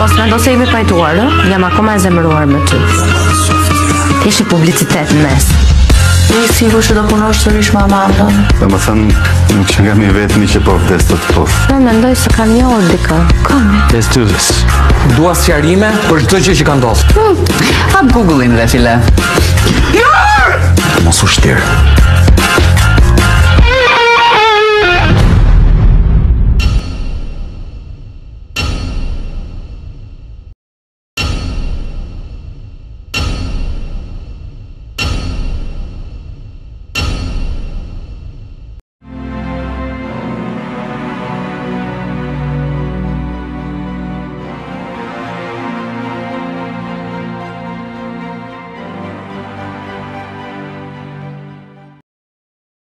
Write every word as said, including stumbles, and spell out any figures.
Mos mendo se jemi pajtuar, ë? Jam akoma e zemëruar me ty. Ishi publicitet në mes. Ti sigur që do punosh sërish me Amandën? Dhe më thënë, nuk që nga mi vetëmi që po vdes të të pof. Ne mendoj se kam njohur dikë. Kam. Let's do this. Dua sqarime për çdo gjë që ka ndodhur. Hap Google-in dhe file. Mos u shtir.